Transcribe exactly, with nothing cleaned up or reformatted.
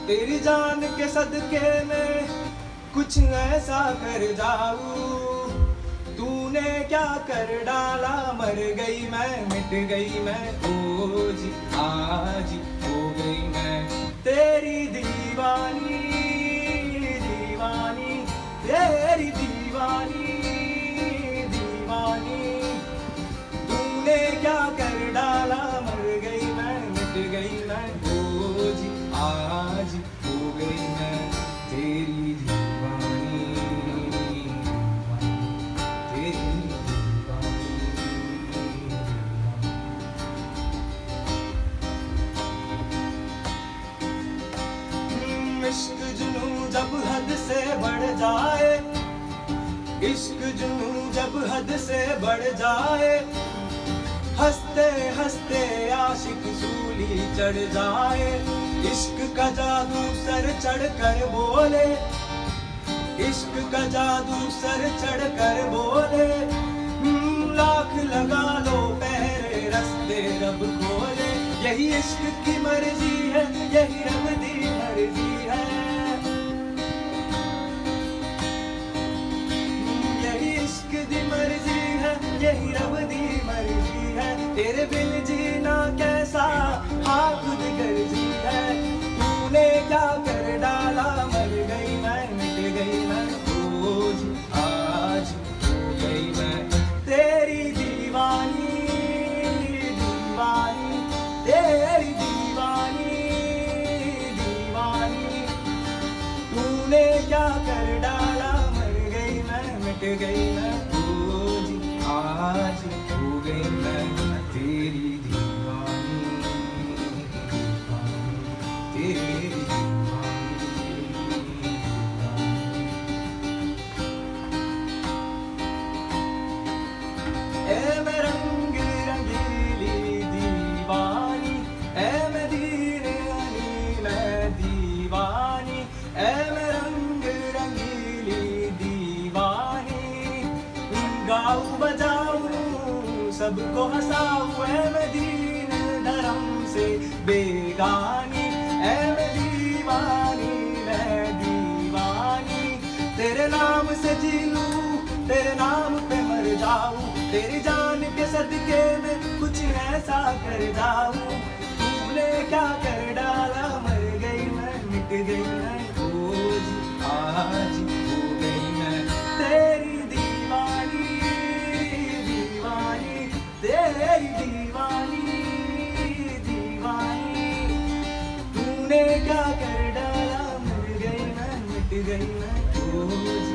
तेरी जान के सदके में कुछ ऐसा कर जाऊं। तूने क्या कर डाला, मर गई मैं, मिट गई मैं, ओ जी आज हो गई मैं तेरी दीवानी, दीवानी तेरी दीवानी, दीवानी। तूने क्या कर डाला, मर गई मैं, मिट गई मैं, ओ जी आज हो गई मैं तेरी दीवानी, तेरी दीवानी। इश्क जुनूं जब हद से बढ़ जाए, इश्क जुनूं जब हद से बढ़ जाए, हंसते हंसते आशिक सूली चढ़ जाए। इश्क का जादू सर चढ़ कर बोले, इश्क का जादू सर चढ़ कर बोले, लाख लगा लो पहरे रास्ते रब खोले। यही इश्क की मर्जी है, यही रब दी मर्जी है, यही इश्क दी मर्जी है, यही रब दी मर्जी है। तेरे बिन जीना कैसा, हाँ खुद गर्जी है। तूने क्या कर डाला, मर गई मैं, मिट गई मैं, ओ जी आज हो गई मैं तेरी दीवानी, दीवानी तेरी दीवानी, दीवानी। तूने क्या कर डाला, मर गई मैं, मिट गई मैं, ओ जी आज हो गई मैं तेरी दीवानी, तेरी दीवानी। ए मैं रंग रंगीली दीवानी, ए मैं दीने अली मैं दीवानी, ए मैं रंग रंगीली दीवानी। गाऊं बजाऊं सबको हंसाऊं, ए मैं दीन धर्म से बेगानी, ए मैं दीवानी मैं दीवानी। तेरे नाम से जी लूं, तेरे नाम पे मर जाऊं, तेरी जान के सदके में कुछ ऐसा कर जाऊं। तूने क्या कर डाला, मर गई मैं, मिट गई मैं, ओ जी आज हो गई मैं तेरी दीवानी, दीवानी तेरी दीवानी, दीवानी। तूने क्या कर डाला, मर गई मैं, मिट गई मैं, ओ